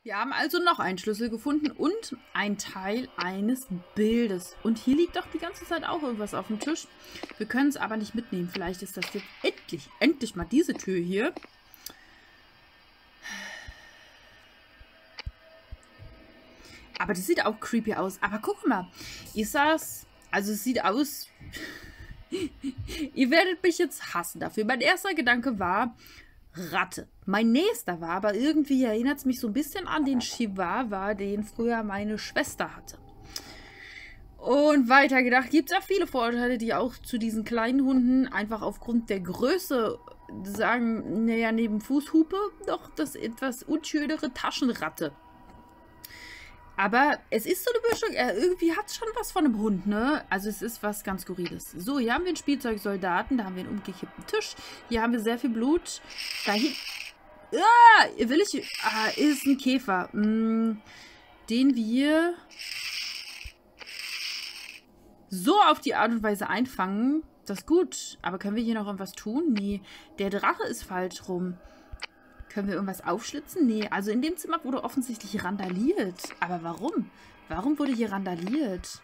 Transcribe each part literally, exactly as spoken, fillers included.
Wir haben also noch einen Schlüssel gefunden und ein Teil eines Bildes. Und hier liegt doch die ganze Zeit auch irgendwas auf dem Tisch. Wir können es aber nicht mitnehmen. Vielleicht ist das jetzt endlich, endlich mal diese Tür hier. Aber das sieht auch creepy aus. Aber guck mal, ist das... Also es sieht aus... Ihr werdet mich jetzt hassen dafür. Mein erster Gedanke war... Ratte. Mein nächster war, aber irgendwie erinnert es mich so ein bisschen an den Chihuahua, den früher meine Schwester hatte. Und weiter gedacht, gibt es auch viele Vorurteile, die auch zu diesen kleinen Hunden einfach aufgrund der Größe sagen, naja, neben Fußhupe doch das etwas unschönere Taschenratte. Aber es ist so eine Mischung, er irgendwie hat es schon was von einem Hund, ne? Also es ist was ganz Skurriles. So, hier haben wir einen Spielzeugsoldaten, da haben wir einen umgekippten Tisch. Hier haben wir sehr viel Blut. Da hinten... Ah, will ich... Ah, ist ein Käfer. Mm, den wir so auf die Art und Weise einfangen. Das ist gut. Aber können wir hier noch irgendwas tun? Nee, der Drache ist falsch rum. Können wir irgendwas aufschlitzen? Nee, also in dem Zimmer wurde offensichtlich randaliert. Aber warum? Warum wurde hier randaliert?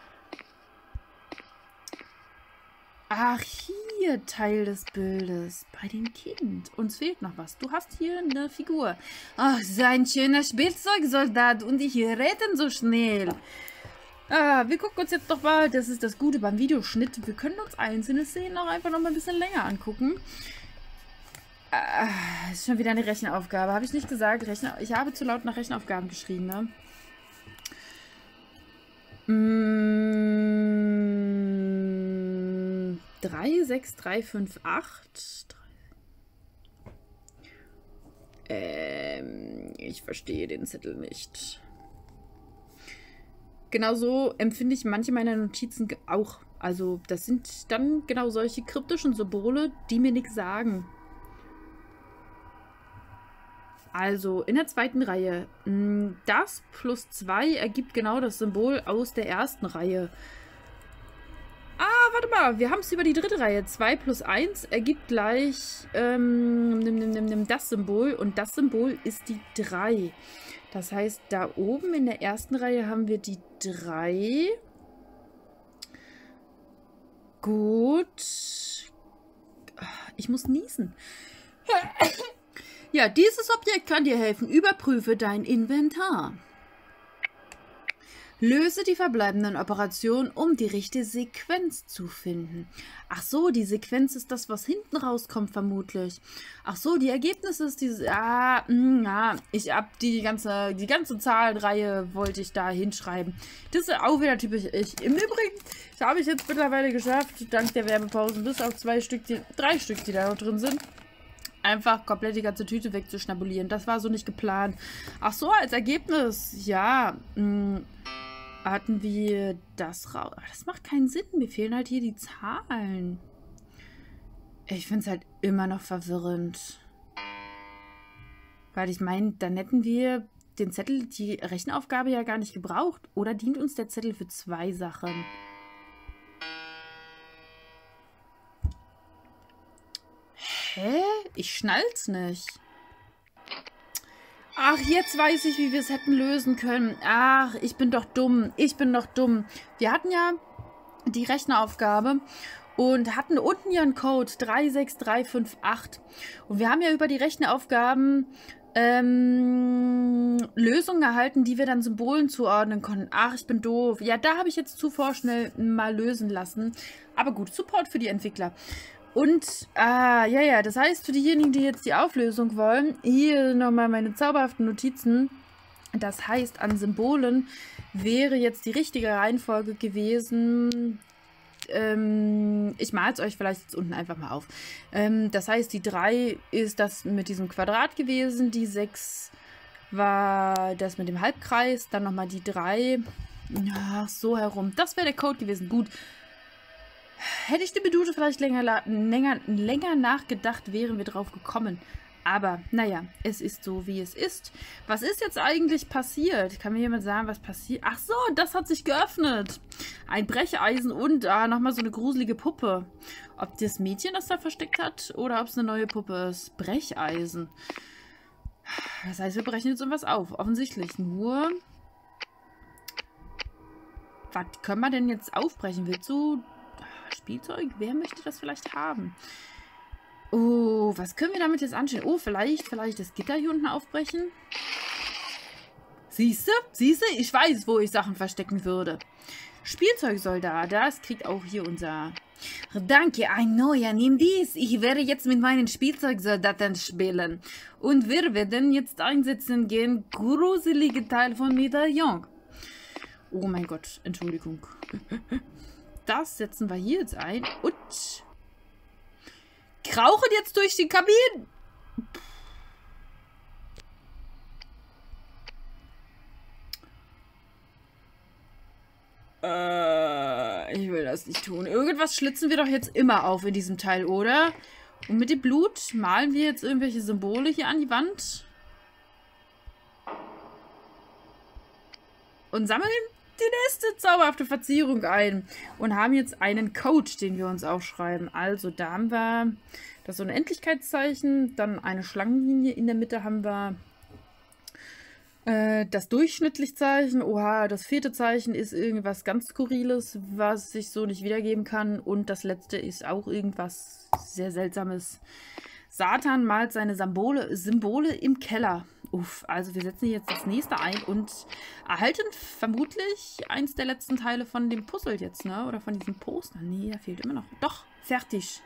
Ach, hier Teil des Bildes. Bei dem Kind. Uns fehlt noch was. Du hast hier eine Figur. Ach, so ein schöner Spielzeugsoldat. Und ich reden so schnell. Ah, wir gucken uns jetzt doch mal, das ist das Gute beim Videoschnitt. Wir können uns einzelne Szenen auch einfach noch mal ein bisschen länger angucken. Ah, ist schon wieder eine Rechenaufgabe. Habe ich nicht gesagt? Rechner ich habe zu laut nach Rechenaufgaben geschrien, ne? Mm, drei, sechs, drei, fünf, acht. Ähm, ich verstehe den Zettel nicht. Genauso empfinde ich manche meiner Notizen auch. Also, das sind dann genau solche kryptischen Symbole, die mir nichts sagen. Also, in der zweiten Reihe. Das plus zwei ergibt genau das Symbol aus der ersten Reihe. Ah, warte mal. Wir haben es über die dritte Reihe. zwei plus eins ergibt gleich ähm, nimm, nimm, nimm, nimm das Symbol. Und das Symbol ist die drei. Das heißt, da oben in der ersten Reihe haben wir die drei. Gut. Ich muss niesen. Ja, dieses Objekt kann dir helfen. Überprüfe dein Inventar. Löse die verbleibenden Operationen, um die richtige Sequenz zu finden. Ach so, die Sequenz ist das, was hinten rauskommt, vermutlich. Ach so, die Ergebnisse ist diese... Ah, mh, ja, ich hab die ganze, die ganze Zahlenreihe wollte ich da hinschreiben. Das ist auch wieder typisch ich. Im Übrigen, das habe ich jetzt mittlerweile geschafft, dank der Werbepausen, bis auf zwei Stück, die, drei Stück, die da noch drin sind. Einfach komplett die ganze Tüte wegzuschnabulieren. Das war so nicht geplant. Ach so, als Ergebnis, ja, mh, hatten wir das raus. Das macht keinen Sinn. Mir fehlen halt hier die Zahlen. Ich finde es halt immer noch verwirrend. Weil ich meine, dann hätten wir den Zettel, die Rechenaufgabe ja gar nicht gebraucht. Oder dient uns der Zettel für zwei Sachen? Hä? Ich schnall's nicht. Ach, jetzt weiß ich, wie wir es hätten lösen können. Ach, ich bin doch dumm. Ich bin doch dumm. Wir hatten ja die Rechneraufgabe und hatten unten ja einen Code drei sechs drei fünf acht. Und wir haben ja über die Rechneraufgaben ähm, Lösungen erhalten, die wir dann Symbolen zuordnen konnten. Ach, ich bin doof. Ja, da habe ich jetzt zu vorschnell mal lösen lassen. Aber gut, Support für die Entwickler. Und, ah, ja, ja, das heißt, für diejenigen, die jetzt die Auflösung wollen, hier nochmal meine zauberhaften Notizen. Das heißt, an Symbolen wäre jetzt die richtige Reihenfolge gewesen. Ähm, ich male es euch vielleicht jetzt unten einfach mal auf. Ähm, das heißt, die drei ist das mit diesem Quadrat gewesen, die sechs war das mit dem Halbkreis, dann nochmal die drei. Ach, so herum. Das wäre der Code gewesen. Gut. Hätte ich die Minute vielleicht länger, länger, länger nachgedacht, wären wir drauf gekommen. Aber, naja, es ist so, wie es ist. Was ist jetzt eigentlich passiert? Kann mir jemand sagen, was passiert? Ach so, das hat sich geöffnet. Ein Brecheisen und ah, nochmal so eine gruselige Puppe. Ob das Mädchen das da versteckt hat oder ob es eine neue Puppe ist. Brecheisen. Das heißt, wir brechen jetzt irgendwas auf. Offensichtlich. Nur... Was können wir denn jetzt aufbrechen? Willst du... Spielzeug? Wer möchte das vielleicht haben? Oh, was können wir damit jetzt anstellen? Oh, vielleicht, vielleicht das Gitter hier unten aufbrechen? Siehst du? Siehst du? Ich weiß, wo ich Sachen verstecken würde. Spielzeugsoldat, das kriegt auch hier unser... Danke, ein neuer, nimm dies. Ich werde jetzt mit meinen Spielzeugsoldaten spielen. Und wir werden jetzt einsetzen gegen gruselige Teil von Medaillon. Oh mein Gott, Entschuldigung. Das setzen wir hier jetzt ein. Und... krauchen jetzt durch die Kabinen. Äh, ich will das nicht tun. Irgendwas schlitzen wir doch jetzt immer auf in diesem Teil, oder? Und mit dem Blut malen wir jetzt irgendwelche Symbole hier an die Wand. Und sammeln die nächste zauberhafte Verzierung ein. Und haben jetzt einen Code, den wir uns aufschreiben. Also da haben wir das Unendlichkeitszeichen, dann eine Schlangenlinie. In der Mitte haben wir äh, das Durchschnittlichzeichen. Oha, das vierte Zeichen ist irgendwas ganz Skurriles, was ich so nicht wiedergeben kann. Und das letzte ist auch irgendwas sehr Seltsames. Satan malt seine Symbole, Symbole im Keller. Uff, also wir setzen jetzt das nächste ein und erhalten vermutlich eins der letzten Teile von dem Puzzle jetzt, ne? Oder von diesem Poster. Nee, da fehlt immer noch. Doch, fertig.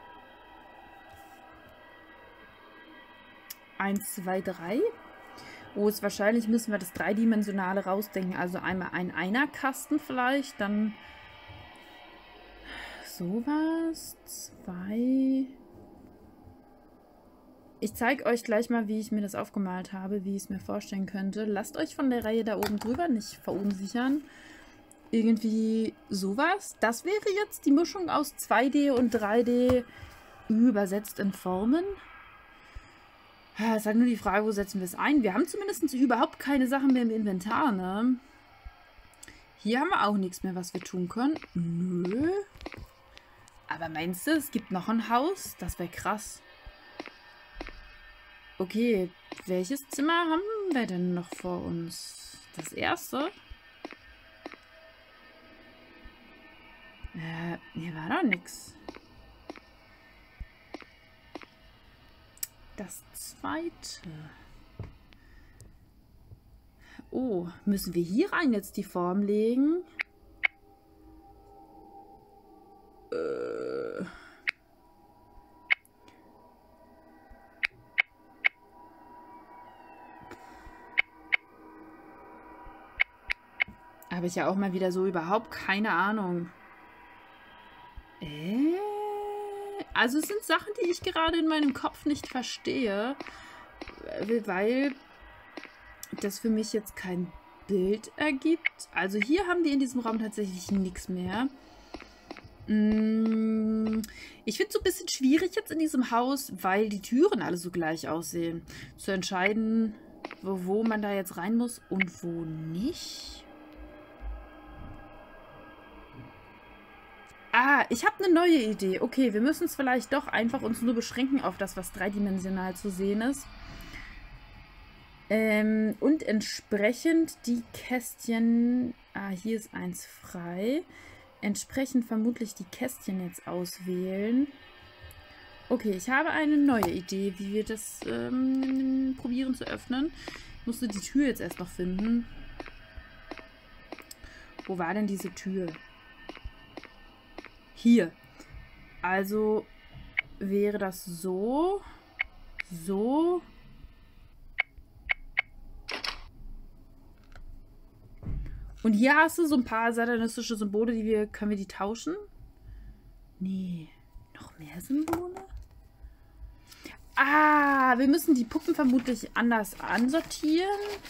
Eins, zwei, drei. Oh, ist wahrscheinlich müssen wir das Dreidimensionale rausdenken. Also einmal ein Einerkasten vielleicht, dann sowas. Zwei... Ich zeige euch gleich mal, wie ich mir das aufgemalt habe, wie ich es mir vorstellen könnte. Lasst euch von der Reihe da oben drüber nicht verunsichern. Irgendwie sowas. Das wäre jetzt die Mischung aus zwei D und drei D übersetzt in Formen. Es ist halt nur die Frage, wo setzen wir es ein? Wir haben zumindest überhaupt keine Sachen mehr im Inventar, ne? Hier haben wir auch nichts mehr, was wir tun können. Nö. Aber meinst du, es gibt noch ein Haus? Das wäre krass. Okay, welches Zimmer haben wir denn noch vor uns? Das erste? Äh, hier war doch nichts. Das zweite. Oh, müssen wir hier rein jetzt die Form legen? Äh... Habe ich ja auch mal wieder so überhaupt keine Ahnung. Äh? Also es sind Sachen, die ich gerade in meinem Kopf nicht verstehe, weil das für mich jetzt kein Bild ergibt. Also hier haben die in diesem Raum tatsächlich nichts mehr. Ich finde es so ein bisschen schwierig jetzt in diesem Haus, weil die Türen alle so gleich aussehen. Zu entscheiden, wo, wo man da jetzt rein muss und wo nicht. Ah, ich habe eine neue Idee. Okay, wir müssen es vielleicht doch einfach uns nur beschränken auf das, was dreidimensional zu sehen ist. Ähm, und entsprechend die Kästchen... Ah, hier ist eins frei. Entsprechend vermutlich die Kästchen jetzt auswählen. Okay, ich habe eine neue Idee, wie wir das ähm, probieren zu öffnen. Ich musste die Tür jetzt erst noch finden. Wo war denn diese Tür? Hier. Also wäre das so, so. Und hier hast du so ein paar satanistische Symbole, die wir, können wir die tauschen? Nee, noch mehr Symbole? Ah, wir müssen die Puppen vermutlich anders ansortieren.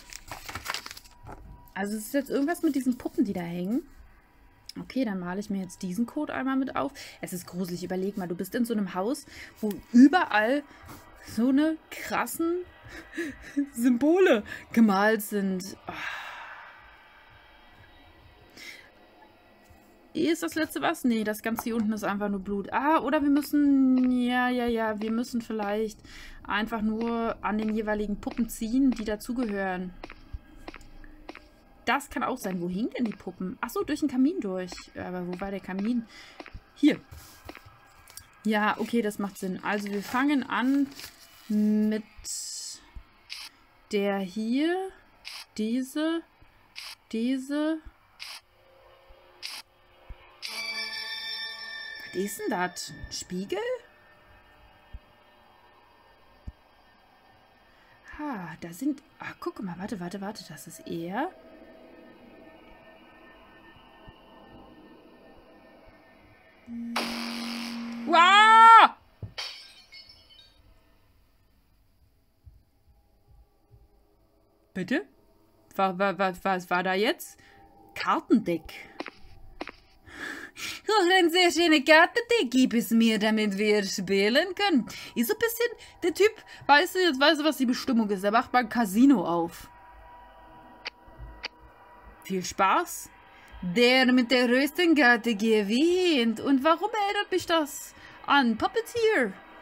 Also es ist jetzt irgendwas mit diesen Puppen, die da hängen. Okay, dann male ich mir jetzt diesen Code einmal mit auf. Es ist gruselig. Überleg mal, du bist in so einem Haus, wo überall so eine krassen Symbole gemalt sind. Oh. Ist das letzte was? Nee, das Ganze hier unten ist einfach nur Blut. Ah, oder wir müssen... Ja, ja, ja. Wir müssen vielleicht einfach nur an den jeweiligen Puppen ziehen, die dazugehören. Das kann auch sein. Wo hingen denn die Puppen? Ach so, durch den Kamin durch. Aber wo war der Kamin? Hier. Ja, okay, das macht Sinn. Also wir fangen an mit der hier. Diese. Diese. Was ist denn das? Spiegel? Ah, da sind... Ah, guck mal, warte, warte, warte. Das ist er. Wow! Bitte? Was, was, was war da jetzt? Kartendeck. Oh, ein sehr schönes Kartendeck. Gib es mir, damit wir spielen können. Ist so ein bisschen der Typ, weißt du, jetzt weißt du, was die Bestimmung ist. Er macht mal ein Casino auf. Viel Spaß. Der mit der größten Karte gewinnt. Und warum erinnert mich das an Puppeteer?